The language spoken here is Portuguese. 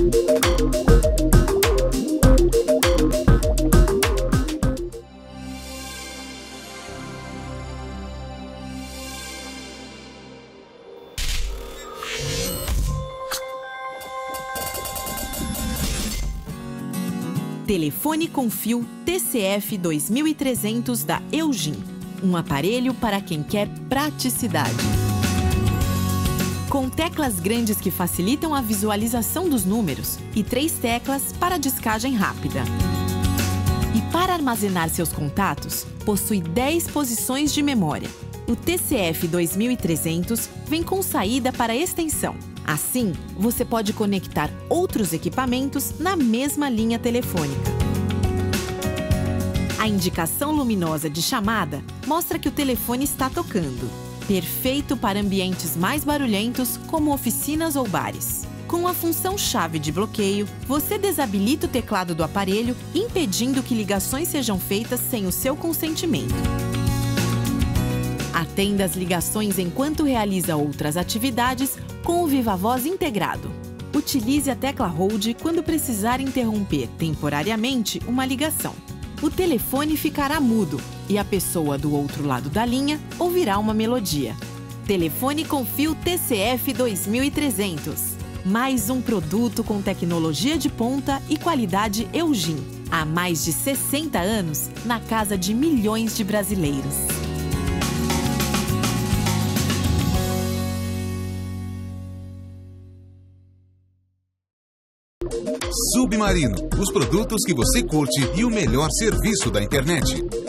Telefone com fio TCF 2300 da Eugin. Um aparelho para quem quer praticidade. Com teclas grandes que facilitam a visualização dos números e 3 teclas para descagem rápida. E para armazenar seus contatos, possui 10 posições de memória. O TCF 2300 vem com saída para extensão. Assim, você pode conectar outros equipamentos na mesma linha telefônica. A indicação luminosa de chamada mostra que o telefone está tocando. Perfeito para ambientes mais barulhentos, como oficinas ou bares. Com a função chave de bloqueio, você desabilita o teclado do aparelho, impedindo que ligações sejam feitas sem o seu consentimento. Atenda as ligações enquanto realiza outras atividades com o Viva Voz integrado. Utilize a tecla Hold quando precisar interromper temporariamente uma ligação. O telefone ficará mudo e a pessoa do outro lado da linha ouvirá uma melodia. Telefone com fio TCF 2300. Mais um produto com tecnologia de ponta e qualidade Eugin. Há mais de 60 anos, na casa de milhões de brasileiros. Submarino, os produtos que você curte e o melhor serviço da internet.